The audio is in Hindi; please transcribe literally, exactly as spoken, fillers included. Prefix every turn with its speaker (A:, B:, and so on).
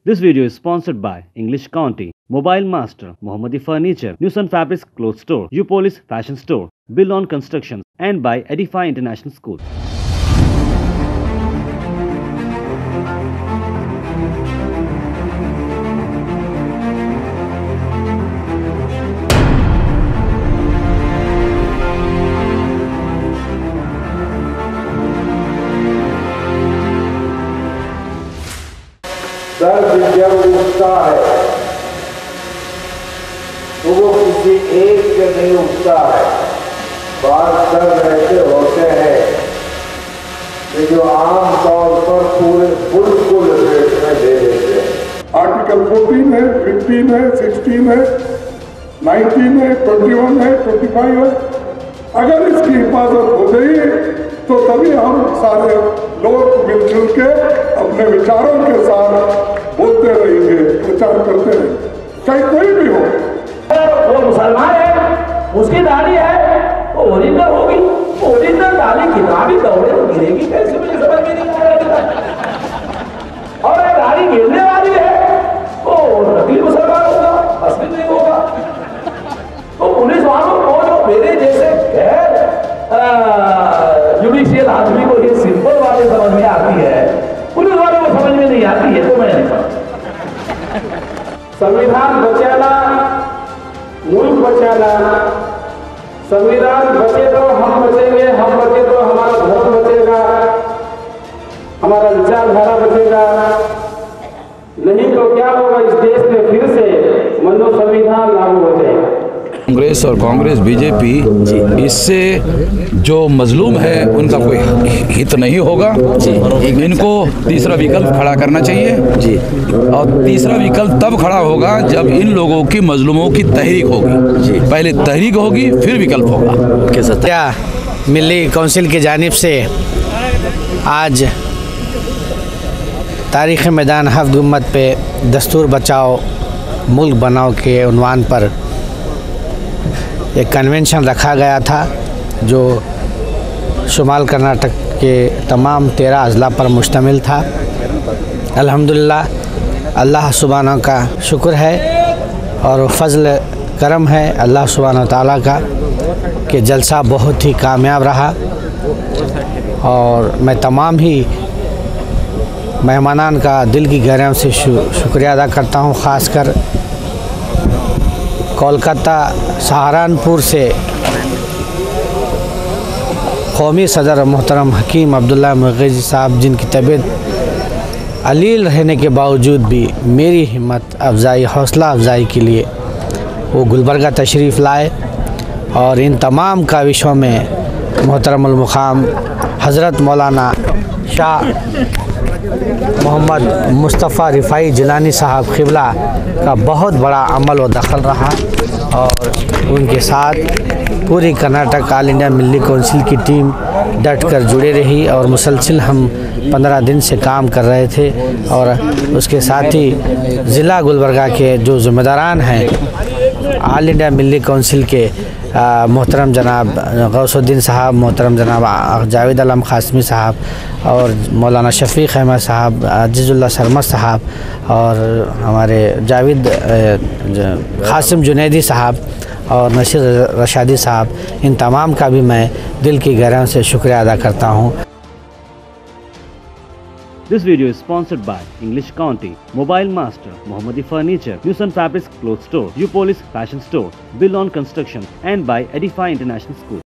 A: This video is sponsored by English County, Mobile Master, Mohammadi Furniture, News and Fabrics Clothes Store, Upolis Fashion Store, Bill on Construction, and by Edify International School.
B: दर्द जब उठता है तो वो किसी एक से नहीं उठता है। बात दर्द ऐसे होते हैं कि जो आम तौर पर पूरे बिल्कुल रेट में दे देते हैं।
C: आर्टिकल फोर्टीन है, फिफ्टीन है, सिक्सटीन है, नाइनटीन है, ट्वेंटी वन है, ट्वेंटी फाइव है। अगर इसकी हिफाजत हो गई तो तभी हम सारे लोग मिलजुल के अपने विचारों के साथ बोलते रहेंगे, प्रचार करते रहेंगे, चाहे कोई भी हो।
D: वो मुसलमान है, उसकी दाढ़ी है, वो ओरिजिनल होगी, ओरिजिनल दाढ़ी किताबी दौड़े तो गिरेगी कैसे, मुझे समझ में नहीं आ रहा। और दाढ़ी गिरने वाली है, वो नकली मुसलमान होगा, असली नहीं होगा। तो पुलिस वालों को जो मेरे जैसे गैर जुडिशियल आदमी को ये सिंपल बातें समझ में आती है, पुलिस वालों को समझ में नहीं आती है, तो मैं नहीं समझ। संविधान बचाना, मुल्क बचाना, संविधान बचे तो हम बचेंगे, हम बचे तो हमारा धर्म बचेगा, हमारा विचारधारा बचेगा। नहीं तो क्या होगा, इस देश में फिर से मनो संविधान लागू हो जाएगा।
E: कांग्रेस और कांग्रेस बीजेपी इससे जो मजलूम है उनका कोई हित नहीं होगा। इनको तीसरा विकल्प खड़ा करना चाहिए जी। और तीसरा विकल्प तब खड़ा होगा जब इन लोगों की मजलूमों की तहरीक होगी जी। पहले तहरीक होगी फिर विकल्प होगा।
F: क्या मिली काउंसिल की जानिब से आज तारीख़ मैदान हफ्त गुम्बद पे दस्तूर बचाओ मुल्क बनाओ के उन्वान पर एक कन्वेंशन रखा गया था जो शुमाल कर्नाटक के तमाम तेरह अज़ला पर मुश्तमिल था। अल्हम्दुलिल्लाह, अल्लाह सुब्हानहू का शुक्र है और फ़ज़ल करम है अल्लाह सुब्हानहू ताला का कि जलसा बहुत ही कामयाब रहा। और मैं तमाम ही मेहमानान का दिल की गहराइयों से शुक्रिया अदा करता हूँ। ख़ासकर कोलकाता सहारनपुर से कौमी सदर मोहतरम हकीम अब्दुल्ला मुग़ेज़ी साहब, जिनकी तबीयत अलील रहने के बावजूद भी मेरी हिम्मत अफजाई हौसला अफजाई के लिए वो गुलबर्गा तशरीफ़ लाए। और इन तमाम काविशों में मोहतरमुल मुक़ाम हज़रत मौलाना शाह मोहम्मद मुस्तफ़ा रिफ़ाई जिलानी साहब क़िबला का बहुत बड़ा अमल व दखल रहा। और उनके साथ पूरी Karnataka all India Milli council की टीम डट कर जुड़े रही और मुसलसिल हम पंद्रह दिन से काम कर रहे थे। और उसके साथ ही ज़िला गुलबर्गा के जो ज़िम्मेदारान हैं ऑल इंडिया मिल्ली काउंसिल के मोहतरम जनाब गौसुद्दीन साहब, मोहतरम जनाब जावेद आलम क़ासिमी साहब और मौलाना शफ़ीक़ अहमद साहब, अजीज़ुल्लाह सरमद साहब और हमारे जावेद क़ासिम जुनैदी साहब और नशीर रशादी साहब, इन तमाम का भी मैं दिल की गहराइयों से शुक्रिया अदा करता हूँ।
A: This video is sponsored by English County, Mobile Master, Mohammadi Furniture, News and Fabrics Clothes Store, Upolis Fashion Store, Bill on Construction, and by Edify International School.